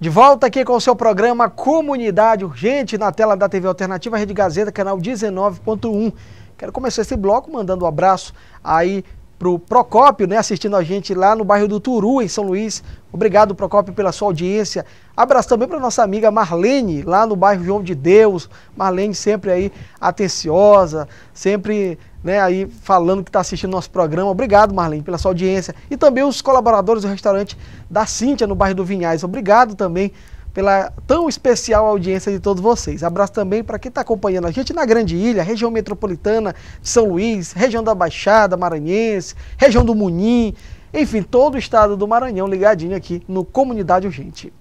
De volta aqui com o seu programa Comunidade Urgente, na tela da TV Alternativa Rede Gazeta, canal 19.1. Quero começar esse bloco mandando um abraço aí pro Procópio, né, assistindo a gente lá no bairro do Turu, em São Luís. Obrigado, Procópio, pela sua audiência. Abraço também para nossa amiga Marlene, lá no bairro João de Deus. Marlene sempre aí atenciosa, sempre, né, aí falando que está assistindo nosso programa. Obrigado, Marlene, pela sua audiência. E também os colaboradores do restaurante da Cíntia, no bairro do Vinhais. Obrigado também pela tão especial audiência de todos vocês. Abraço também para quem está acompanhando a gente na Grande Ilha, região metropolitana de São Luís, região da Baixada Maranhense, região do Munim, enfim, todo o estado do Maranhão ligadinho aqui no Comunidade Urgente.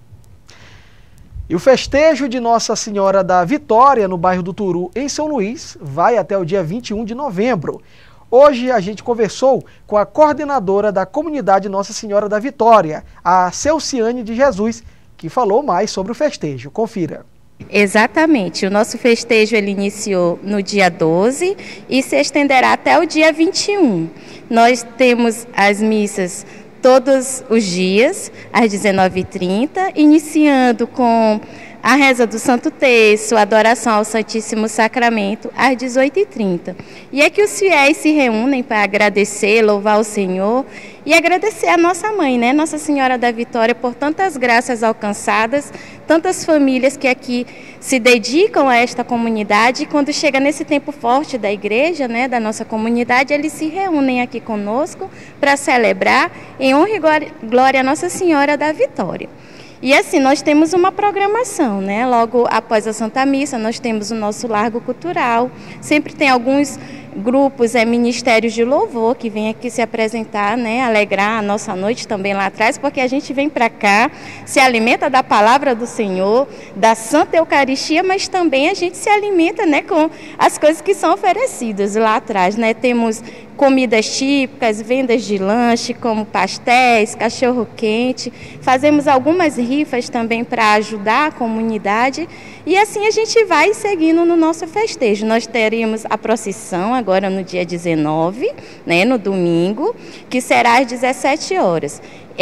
E o festejo de Nossa Senhora da Vitória, no bairro do Turu, em São Luís, vai até o dia 21 de novembro. Hoje a gente conversou com a coordenadora da comunidade Nossa Senhora da Vitória, a Celciane de Jesus, que falou mais sobre o festejo. Confira. Exatamente, o nosso festejo ele iniciou no dia 12 e se estenderá até o dia 21. Nós temos as missas todos os dias, às 19h30, iniciando com a reza do Santo Terço, a adoração ao Santíssimo Sacramento, às 18h30. E é que os fiéis se reúnem para agradecer, louvar o Senhor e agradecer a nossa mãe, né? Nossa Senhora da Vitória, por tantas graças alcançadas, tantas famílias que aqui se dedicam a esta comunidade. E quando chega nesse tempo forte da igreja, né, da nossa comunidade, eles se reúnem aqui conosco para celebrar em honra e glória a Nossa Senhora da Vitória. E assim, nós temos uma programação, né? Logo após a Santa Missa, nós temos o nosso Largo Cultural. Sempre tem alguns grupos, ministérios de louvor que vêm aqui se apresentar, né? Alegrar a nossa noite também lá atrás, porque a gente vem para cá, se alimenta da palavra do Senhor, da Santa Eucaristia, mas também a gente se alimenta, né, com as coisas que são oferecidas lá atrás, né? Temos comidas típicas, vendas de lanche, como pastéis, cachorro-quente. Fazemos algumas rifas também para ajudar a comunidade. E assim a gente vai seguindo no nosso festejo. Nós teremos a procissão agora no dia 19, né, no domingo, que será às 17 horas.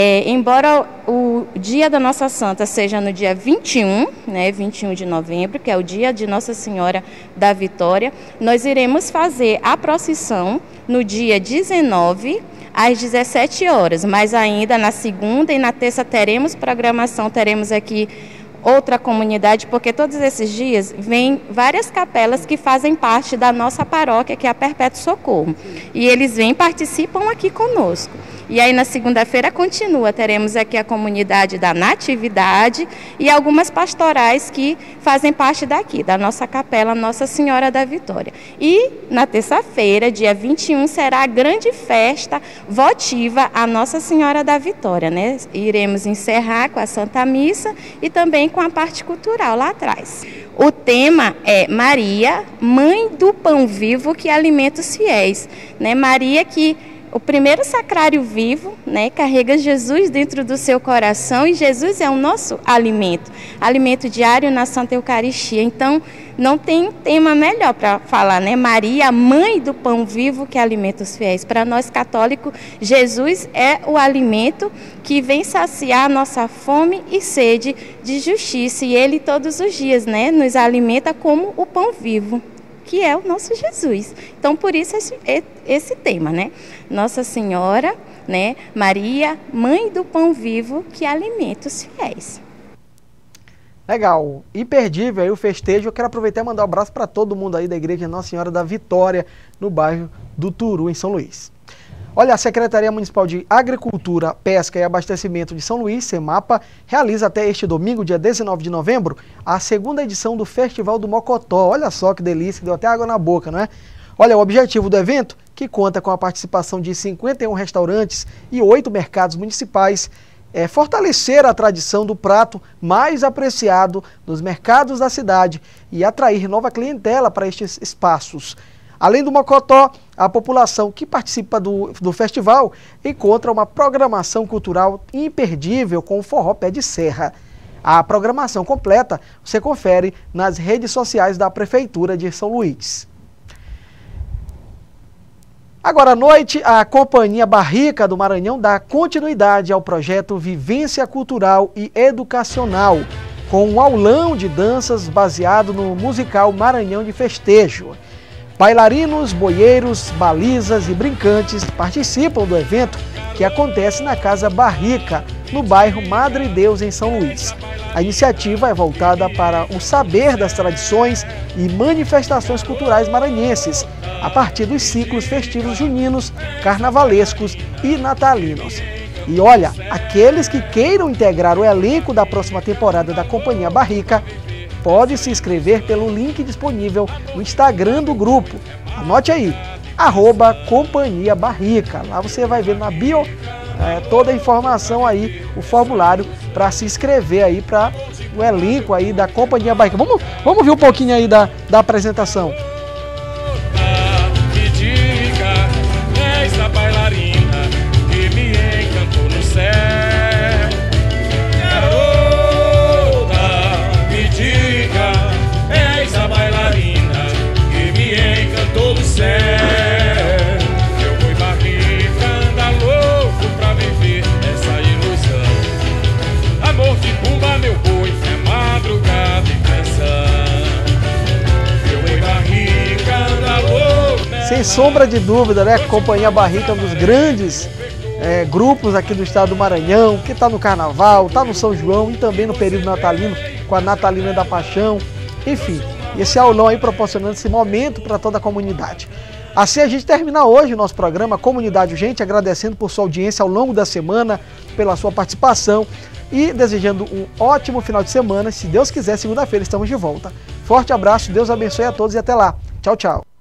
Embora o dia da Nossa Santa seja no dia 21, né, 21 de novembro, que é o dia de Nossa Senhora da Vitória, nós iremos fazer a procissão no dia 19, às 17 horas. Mas ainda na segunda e na terça teremos programação, teremos aqui outra comunidade, porque todos esses dias vêm várias capelas que fazem parte da nossa paróquia, que é a Perpétuo Socorro. E eles vêm e participam aqui conosco. E aí na segunda-feira continua, teremos aqui a comunidade da Natividade e algumas pastorais que fazem parte daqui, da nossa capela Nossa Senhora da Vitória. E na terça-feira, dia 21, será a grande festa votiva à Nossa Senhora da Vitória, né? Iremos encerrar com a Santa Missa e também com a parte cultural lá atrás. O tema é Maria, Mãe do Pão Vivo que alimenta os fiéis, né? Maria que o primeiro sacrário vivo, né, carrega Jesus dentro do seu coração e Jesus é o nosso alimento, alimento diário na Santa Eucaristia. Então, não tem tema melhor para falar, né? Maria, mãe do pão vivo que alimenta os fiéis. Para nós católicos, Jesus é o alimento que vem saciar a nossa fome e sede de justiça. E Ele todos os dias, né, nos alimenta como o pão vivo, que é o nosso Jesus. Então, por isso esse tema, né? Nossa Senhora, né? Maria, mãe do pão vivo que alimenta os fiéis. Legal, imperdível aí o festejo. Eu quero aproveitar e mandar um abraço para todo mundo aí da Igreja Nossa Senhora da Vitória, no bairro do Turu, em São Luís. Olha, a Secretaria Municipal de Agricultura, Pesca e Abastecimento de São Luís, SEMAPA, realiza até este domingo, dia 19 de novembro, a segunda edição do Festival do Mocotó. Olha só que delícia, deu até água na boca, não é? Olha, o objetivo do evento, que conta com a participação de 51 restaurantes e 8 mercados municipais, é fortalecer a tradição do prato mais apreciado nos mercados da cidade e atrair nova clientela para estes espaços. Além do mocotó, a população que participa do festival encontra uma programação cultural imperdível com o forró pé de serra. A programação completa você confere nas redes sociais da Prefeitura de São Luís. Agora à noite, a Companhia Barrica do Maranhão dá continuidade ao projeto Vivência Cultural e Educacional, com um aulão de danças baseado no musical Maranhão de Festejo. Bailarinos, boieiros, balizas e brincantes participam do evento que acontece na Casa Barrica, no bairro Madre Deus, em São Luís. A iniciativa é voltada para o saber das tradições e manifestações culturais maranhenses, a partir dos ciclos festivos juninos, carnavalescos e natalinos. E olha, aqueles que queiram integrar o elenco da próxima temporada da Companhia Barrica, pode se inscrever pelo link disponível no Instagram do grupo. Anote aí, @Companhia Barrica. Lá você vai ver na bio toda a informação aí, o formulário para se inscrever aí para o elenco aí da Companhia Barrica. Vamos ver um pouquinho aí da apresentação. Me diga, és a bailarina que me encantou no céu. Garota, me diga, és a bailarina que me encantou no céu. Eu fui barrica, anda louco pra viver essa ilusão. Amor de Pumba, meu boi, é madrugada e canção. Eu fui barrica, anda louco. Sem sombra de dúvida, né? Companhia Barrica é um dos grandes grupos aqui do estado do Maranhão, que está no Carnaval, está no São João e também no período natalino, com a Natalina da Paixão. Enfim, esse aulão aí proporcionando esse momento para toda a comunidade. Assim a gente termina hoje o nosso programa Comunidade Urgente, agradecendo por sua audiência ao longo da semana, pela sua participação e desejando um ótimo final de semana. Se Deus quiser, segunda-feira estamos de volta. Forte abraço, Deus abençoe a todos e até lá. Tchau, tchau.